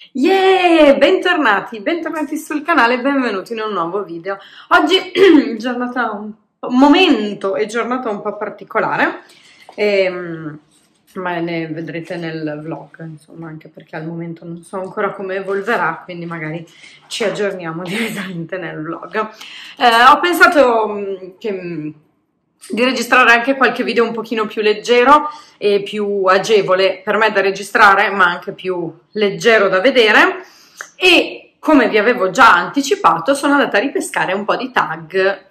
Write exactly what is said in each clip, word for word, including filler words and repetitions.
Yeah! Bentornati, bentornati sul canale, benvenuti in un nuovo video. Oggi giornata un po', momento e giornata un po' particolare, ehm, ma ne vedrete nel vlog, insomma, anche perché al momento non so ancora come evolverà, quindi magari ci aggiorniamo direttamente nel vlog. Eh, ho pensato mh, che... mh, di registrare anche qualche video un pochino più leggero e più agevole per me da registrare, ma anche più leggero da vedere. E come vi avevo già anticipato, sono andata a ripescare un po' di tag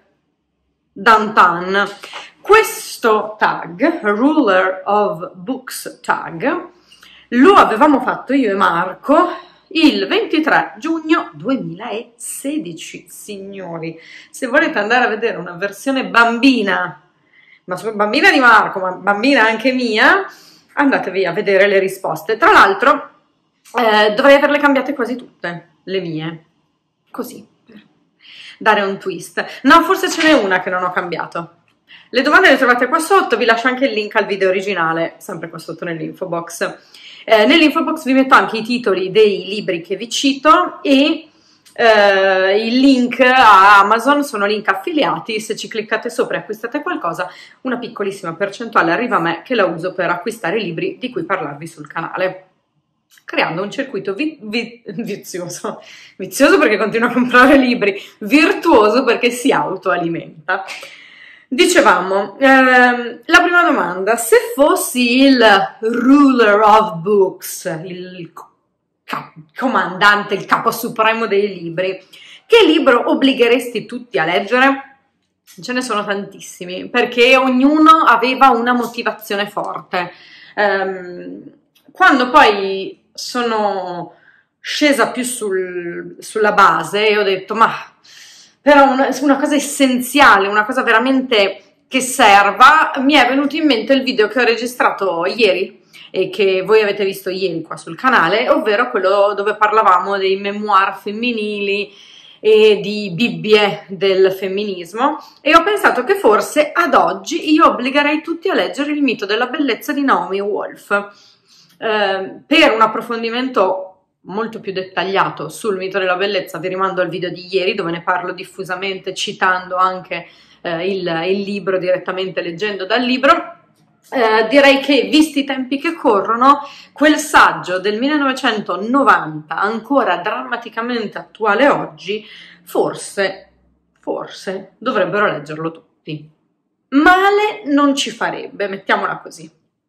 Dantan. Questo tag, Ruler of Books tag, lo avevamo fatto io e Marco il ventitré giugno duemilasedici, signori. Se volete andare a vedere una versione bambina, ma bambina di Marco, ma bambina anche mia, andatevi a vedere le risposte. Tra l'altro eh, dovrei averle cambiate quasi tutte, le mie, così, per dare un twist. No, forse ce n'è una che non ho cambiato. Le domande le trovate qua sotto, vi lascio anche il link al video originale, sempre qua sotto nell'info box. Eh, nell'info box vi metto anche i titoli dei libri che vi cito e eh, il link a Amazon, sono link affiliati. Se ci cliccate sopra e acquistate qualcosa, una piccolissima percentuale arriva a me, che la uso per acquistare libri di cui parlarvi sul canale, creando un circuito vi vi vizioso, vizioso perché continua a comprare libri, virtuoso perché si autoalimenta. Dicevamo, ehm, la prima domanda: se fossi il ruler of books, il comandante, il capo supremo dei libri, che libro obbligheresti tutti a leggere? Ce ne sono tantissimi, perché ognuno aveva una motivazione forte. Ehm, quando poi sono scesa più sul, sulla base, ho detto, ma però una, una cosa essenziale, una cosa veramente che serva, mi è venuto in mente il video che ho registrato ieri e che voi avete visto ieri qua sul canale, ovvero quello dove parlavamo dei memoir femminili e di bibbie del femminismo, e ho pensato che forse ad oggi io obbligherei tutti a leggere Il mito della bellezza di Naomi Wolf. Eh, per un approfondimento molto più dettagliato sul mito della bellezza vi rimando al video di ieri, dove ne parlo diffusamente, citando anche eh, il, il libro direttamente, leggendo dal libro. Eh, direi che, visti i tempi che corrono, quel saggio del millenovecentonovanta, ancora drammaticamente attuale oggi, forse, forse dovrebbero leggerlo tutti. Male non ci farebbe, mettiamola così.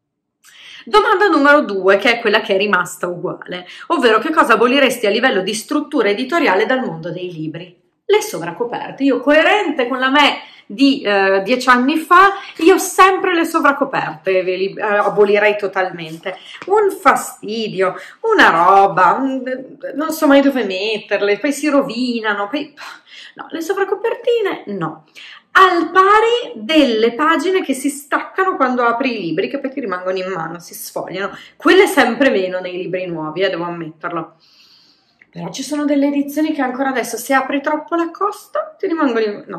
Domanda numero due, che è quella che è rimasta uguale, ovvero che cosa aboliresti a livello di struttura editoriale dal mondo dei libri? Le sovracoperte. Io, coerente con la me di eh, dieci anni fa, io sempre le sovracoperte ve li eh, abolirei totalmente. Un fastidio, una roba, un, non so mai dove metterle, poi si rovinano, poi... no, le sovracopertine no. Al pari delle pagine che si staccano quando apri i libri, che poi ti rimangono in mano, si sfogliano. Quelle sempre meno nei libri nuovi, eh, devo ammetterlo. Però ci sono delle edizioni che ancora adesso, se apri troppo la costa, ti rimangono in mano.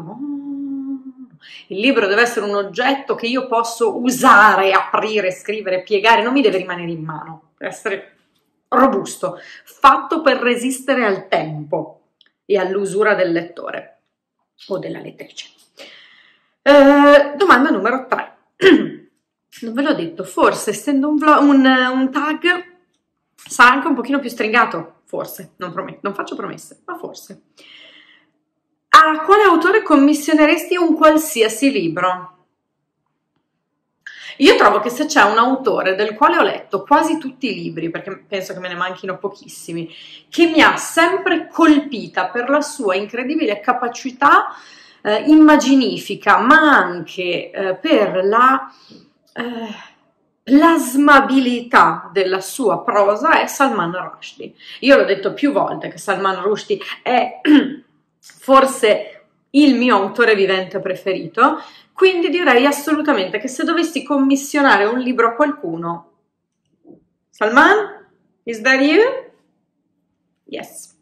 No, il libro deve essere un oggetto che io posso usare, aprire, scrivere, piegare, non mi deve rimanere in mano, deve essere robusto, fatto per resistere al tempo e all'usura del lettore o della lettrice. Eh, domanda numero tre. Non ve l'ho detto, forse essendo un, vlog, un, un tag sarà anche un pochino più stringato, forse, non, prometto, non faccio promesse, ma forse. A quale autore commissioneresti un qualsiasi libro? Io trovo che se c'è un autore del quale ho letto quasi tutti i libri, perché penso che me ne manchino pochissimi, che mi ha sempre colpita per la sua incredibile capacità eh, immaginifica, ma anche eh, per la eh, plasmabilità della sua prosa, è Salman Rushdie. Io l'ho detto più volte che Salman Rushdie è forse il mio autore vivente preferito, quindi direi assolutamente che se dovessi commissionare un libro a qualcuno, Salman, is that you? Yes.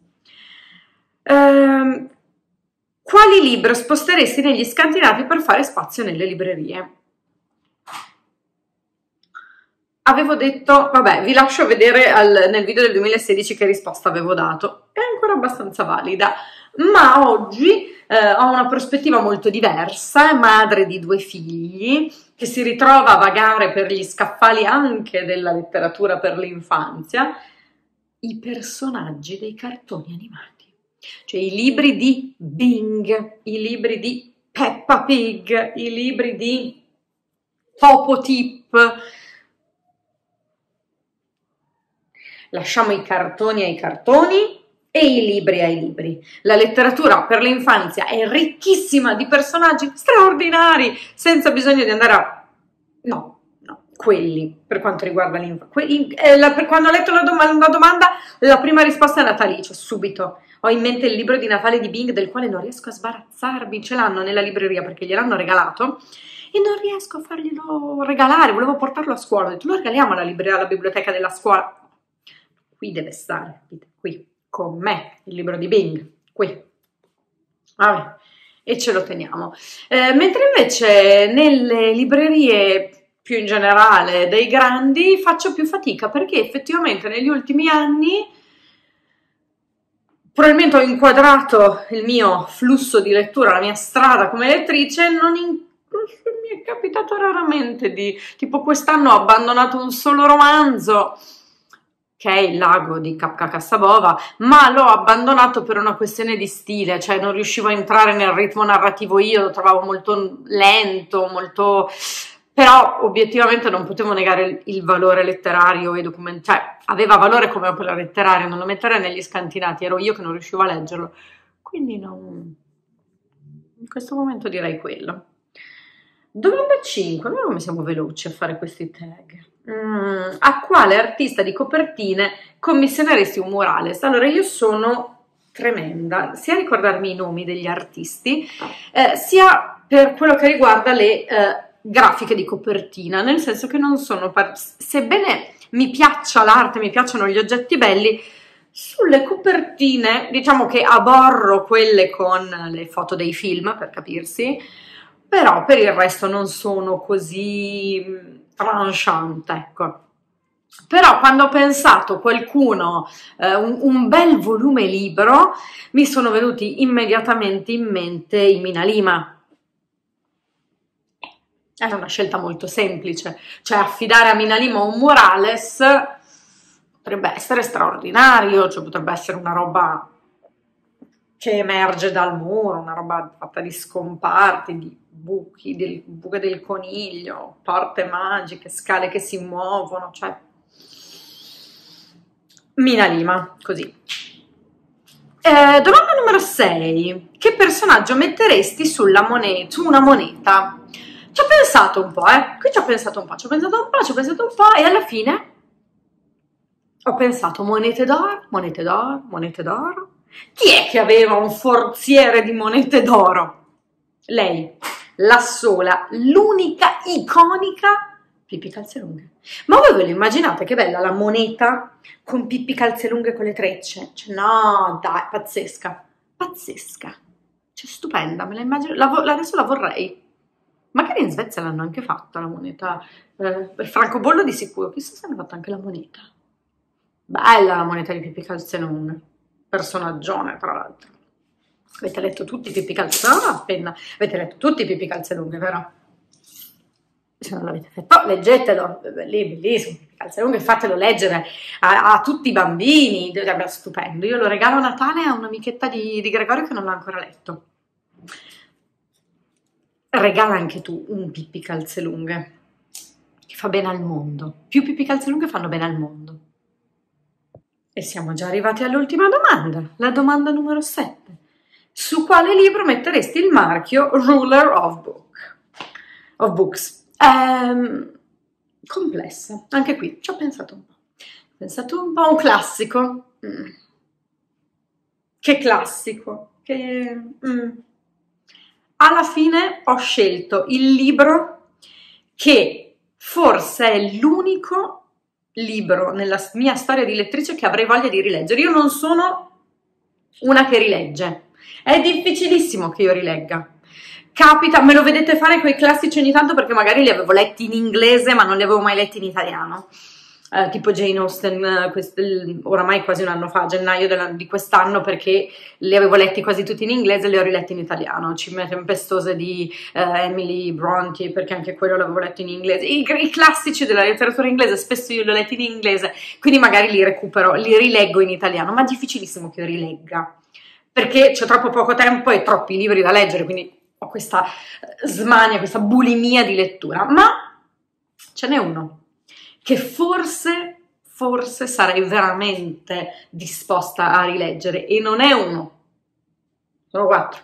Um, quali libri sposteresti negli scantinati per fare spazio nelle librerie? avevo detto, vabbè, vi lascio vedere al, nel video del duemilasedici che risposta avevo dato, è ancora abbastanza valida, ma oggi eh, ho una prospettiva molto diversa, è madre di due figli, che si ritrova a vagare per gli scaffali anche della letteratura per l'infanzia, i personaggi dei cartoni animati, cioè i libri di Bing, i libri di Peppa Pig, i libri di Popo Tip. Lasciamo i cartoni ai cartoni e i libri ai libri. La letteratura per l'infanzia è ricchissima di personaggi straordinari, senza bisogno di andare a... No, no, quelli, per quanto riguarda l'infanzia. Eh, quando ho letto la, dom la domanda, la prima risposta è Natalice, subito. Ho in mente il libro di Natale di Bing, del quale non riesco a sbarazzarmi, ce l'hanno nella libreria perché gliel'hanno regalato, e non riesco a farglielo regalare, volevo portarlo a scuola, ho detto lo regaliamo alla, alla biblioteca della scuola. Qui deve stare, qui, con me, il libro di Bing, qui. Vabbè, e ce lo teniamo. Eh, mentre invece nelle librerie più in generale dei grandi faccio più fatica, perché effettivamente negli ultimi anni probabilmente ho inquadrato il mio flusso di lettura, la mia strada come lettrice, non in... mi è capitato raramente di... tipo quest'anno ho abbandonato un solo romanzo, che è Il lago di Kafka Kassabova, ma l'ho abbandonato per una questione di stile, cioè non riuscivo a entrare nel ritmo narrativo io, lo trovavo molto lento, molto... però obiettivamente non potevo negare il, il valore letterario e documentario, cioè aveva valore come opera letteraria, non lo metterei negli scantinati, ero io che non riuscivo a leggerlo, quindi non... in questo momento direi quello. Domanda cinque, guarda come siamo veloci a fare questi tag. Mm, a quale artista di copertine commissioneresti un murales? Allora, io sono tremenda, sia a ricordarmi i nomi degli artisti, eh, sia per quello che riguarda le eh, grafiche di copertina, nel senso che non sono, sebbene mi piaccia l'arte, mi piacciono gli oggetti belli, sulle copertine, diciamo che aborro quelle con le foto dei film, per capirsi, però per il resto non sono così tranchant, ecco. Però quando ho pensato qualcuno, eh, un, un bel volume libro, mi sono venuti immediatamente in mente i Mina Lima. Era una scelta molto semplice, cioè affidare a Mina Lima un murales potrebbe essere straordinario, cioè potrebbe essere una roba che emerge dal muro, una roba fatta di scomparti, di buchi, del buche del coniglio, porte magiche, scale che si muovono, cioè Mina Lima, così. Eh, domanda numero sei. Che personaggio metteresti sulla moneta, su una moneta? Ci ho pensato un po', eh. Qui ci ho pensato un po', ci ho pensato un po', ci ho pensato un po' e alla fine ho pensato monete d'oro, monete d'oro, monete d'oro. Chi è che aveva un forziere di monete d'oro? Lei, la sola, l'unica, iconica Pippi Calzelunghe. Ma voi ve lo immaginate che bella la moneta con Pippi Calzelunghe con le trecce? Cioè, no, dai, pazzesca, pazzesca, cioè stupenda, me la immagino, la adesso la vorrei. Magari in Svezia l'hanno anche fatta la moneta, eh, per francobollo di sicuro, chissà se hanno fatto anche la moneta. Bella la moneta di Pippi Calzelunghe, personaggione tra l'altro. Avete letto tutti Pippi Calzelunghe? No, appena. Avete letto tutti Pippi Calzelunghe, vero? Se non l'avete fatto, oh, leggetelo, lì bellissimo, Pippi Calzelunghe, fatelo leggere a, a tutti i bambini, è stupendo. Io lo regalo a Natale a un'amichetta di, di Gregorio che non l'ha ancora letto. Regala anche tu un Pippi Calzelunghe, che fa bene al mondo. Più Pippi Calzelunghe fanno bene al mondo. E siamo già arrivati all'ultima domanda, la domanda numero sette. Su quale libro metteresti il marchio Ruler of, book, of Books? Ehm, complessa, anche qui ci ho pensato un po'. Ho pensato un po' un classico. Mm. Che classico. Che, mm. Alla fine ho scelto il libro che forse è l'unico libro nella mia storia di lettrice che avrei voglia di rileggere. Io non sono una che rilegge, è difficilissimo che io rilegga, capita, me lo vedete fare con i classici ogni tanto perché magari li avevo letti in inglese ma non li avevo mai letti in italiano. Uh, tipo Jane Austen, uh, quest, oramai quasi un anno fa, gennaio di quest'anno, perché li avevo letti quasi tutti in inglese e li ho riletti in italiano. Cime tempestose di uh, Emily Bronte, perché anche quello l'avevo letto in inglese. I, I classici della letteratura inglese spesso io li ho letti in inglese, quindi magari li recupero, li rileggo in italiano, ma è difficilissimo che io rilegga, perché c'è troppo poco tempo e troppi libri da leggere, quindi ho questa smania, questa bulimia di lettura. Ma ce n'è uno che forse, forse sarei veramente disposta a rileggere, e non è uno, sono quattro.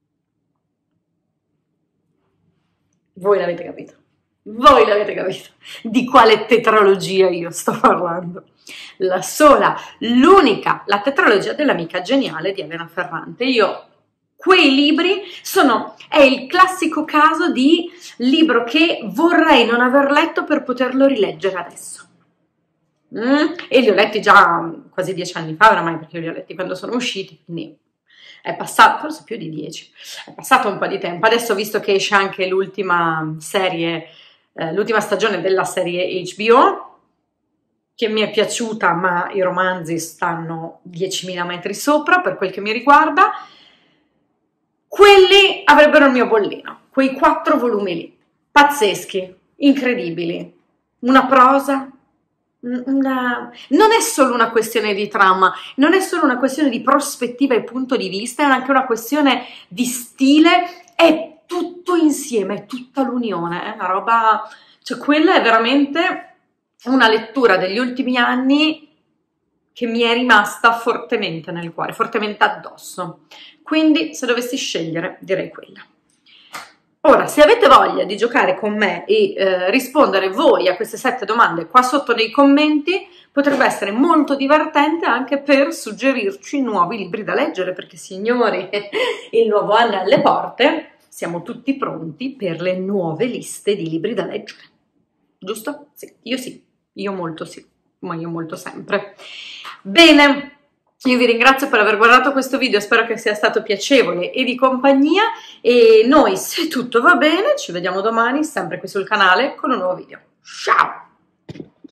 Voi l'avete capito, voi l'avete capito di quale tetralogia io sto parlando. La sola, l'unica, la tetralogia dell'amica geniale di Elena Ferrante. Io quei libri sono, è il classico caso di libro che vorrei non aver letto per poterlo rileggere adesso. Mm? E li ho letti già quasi dieci anni fa oramai, perché li ho letti quando sono usciti, quindi è passato, forse più di dieci, è passato un po' di tempo. Adesso, visto che esce anche l'ultima serie, eh, l'ultima stagione della serie H B O, che mi è piaciuta, ma i romanzi stanno diecimila metri sopra per quel che mi riguarda, quelli avrebbero il mio bollino, quei quattro volumi lì, pazzeschi, incredibili, una prosa, una... non è solo una questione di trama, non è solo una questione di prospettiva e punto di vista, è anche una questione di stile, è tutto insieme, è tutta l'unione, è una roba, cioè quella è veramente una lettura degli ultimi anni che mi è rimasta fortemente nel cuore, fortemente addosso. Quindi, se dovessi scegliere, direi quella. Ora, se avete voglia di giocare con me e eh, rispondere voi a queste sette domande qua sotto nei commenti, potrebbe essere molto divertente anche per suggerirci nuovi libri da leggere, perché, signori, il nuovo anno è alle porte, siamo tutti pronti per le nuove liste di libri da leggere. Giusto? Sì, io sì, io molto sì, ma io molto sempre. Bene. Io vi ringrazio per aver guardato questo video, spero che sia stato piacevole e di compagnia, e noi, se tutto va bene, ci vediamo domani sempre qui sul canale con un nuovo video. Ciao!